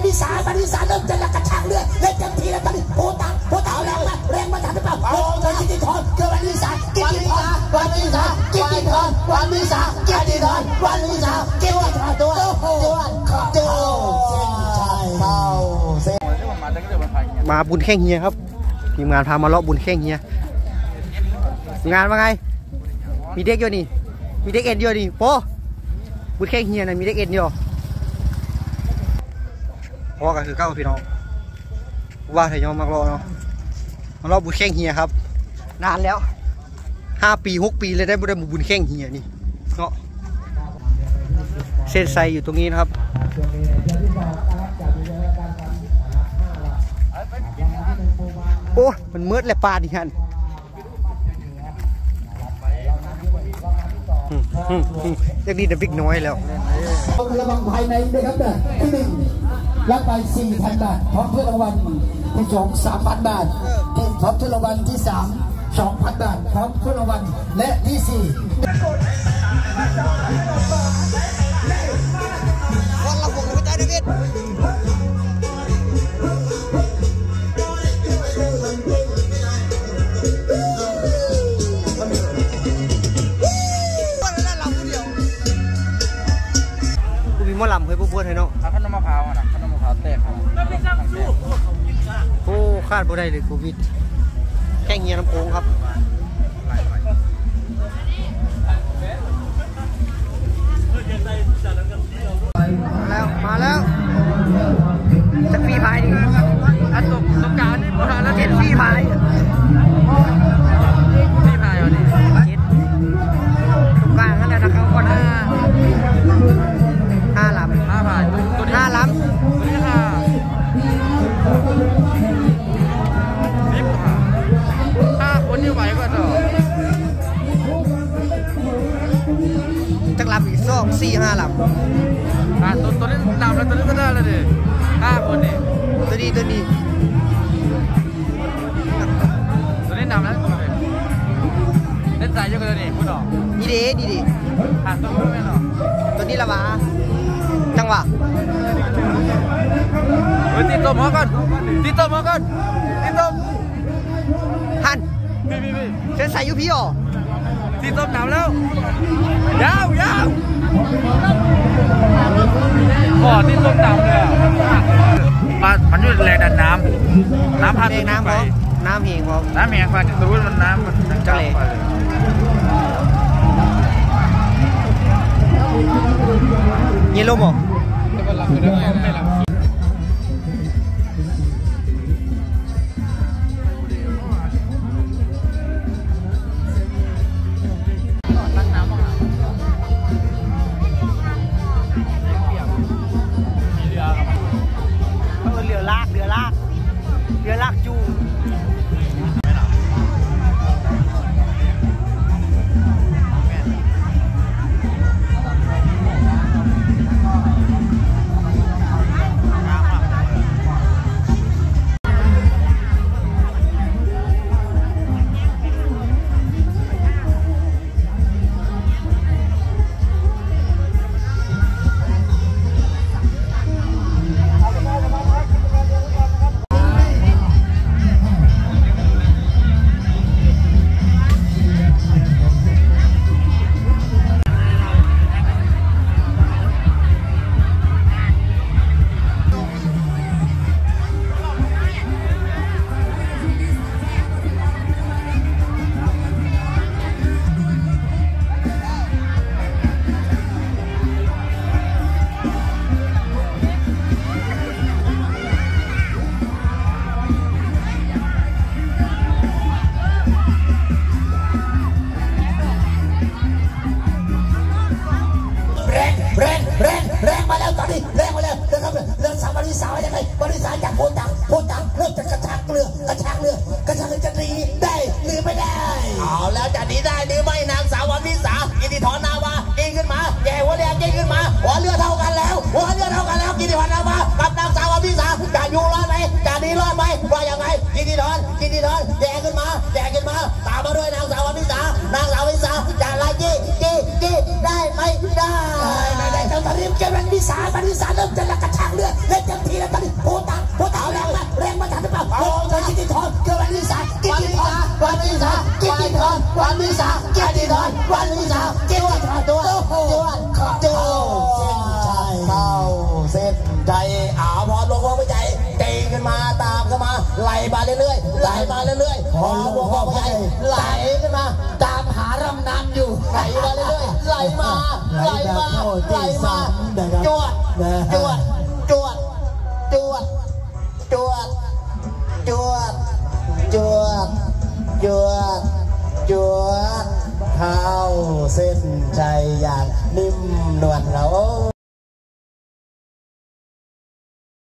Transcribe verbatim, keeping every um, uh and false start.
วิสาวันวิสาเริ่มจะกระชากเรือเล่นเต็มทีแล้วตอนนี้โผตาโผตาแรงมากแรงมาจากหรือเปล่าโอ้ยกินดีทอนเกิดวันวิสากินดีทอนวันวิสากินดีทอนวันวิสากินดีทอนวันวิสากินดีทอนตัวตัวตัวมาบุญแข่งเฮียครับทีมงานพามาเลาะบุญแข่งเฮียงานว่าไงมีเด็กอยู่นี่มีเด็กเอ็นอยู่นี่โป้บุญแข่งเฮียนะมีเด็กเอ็นอยู่พ่อก็คือเก้าพี่น้องว่าไทยยอมมากรอเนาะมาเลาะบุญแข่งเฮียครับนานแล้วห้าปีหกปีเลยได้บุญบุญแข่งเฮียนี่เนาะเส้นไซอยู่ตรงนี้นะครับโอ้มันมืดเลยปลาดิฮันยังดีแต่บิ๊กน้อยแล้วระวังภายในด้วยครับเนี่ยที่หนึ่งรับไปสี่พันบาทพร้อมเพื่อรางวัลที่สองสามพันบาทที่พร้อมเพื่อรางวัลที่สามสองพันบาทพร้อมเพื่อรางวัลและที่สี่วันละหกหัวใจเดวิดมะลำเคยพูดพูดให้น้องขนมมะพร้าวนะขนมมะพร้าวแตกโอ้คาดบ่ได้เลยโควิดแข่งเงียน้ำโค้งครับมาแล้วมาแล้วจะฟรีพายดิอันตกตกกลางนี่พวกเราแล้วเห็นฟรีพายฟรีพายเอาดิเห็นตกกลางนั่นแหละนะครับก่อนหน้าห้าลำห้าผ่านตัวนี้ห้าลำตัวนี้ห้าสิบห้าห้าคนที่ไหวก็ต่อจักรลำอีกสองสี่ห้าลำอ่าตัวตัวนี้ลำแล้วตัวนี้ก็ได้แล้วดิห้าคนนี่ตัวนี้ตัวนี้ตัวนี้นำแล้วเล่นใจเยอะกันเลยนี่พูดออกดีดีดีดีผ่านตัวนี้ไม่หรอตัวนี้ละวะจังหวะตีต้มมาก่อนตีต้มมาก่อนตีต้มหันพี่พี่พี่เส้นสายยูพีอ๋อตีต้มหนาวแล้วยาวยาวก่อตีต้มหนาวเลยมามันอยู่แรงดันน้ำน้ำพัดน้ำไปน้ำแห้งพอน้ำแห้งไปตัวมันน้ำมันจะเลยเยลโล่หมอเรือลากเรือลากเรือลากจูวิสาวันวิสาเริ่มจะกระชากเรือเล่นเต็มทีแล้วตอนนี้วันวิสาเกียรติธรวันวิสาเกียรติธรตัวตัวตัวเข้าเส้นใจอาพอลงหัวใจตีขึ้นมาตามขึ้นมาไหลมาเรื่อยๆไหลมาเรื่อยๆพอลงหัวใจไหลขึ้นมาตามหารำน้ำอยู่ไหลมาเรื่อยๆไหลมาไหลมาไหลมาจวดจวดจวดจวดจวดจวดจวดจวดจวดเข้าเส้นใจอย่างนิ่มนวลเรา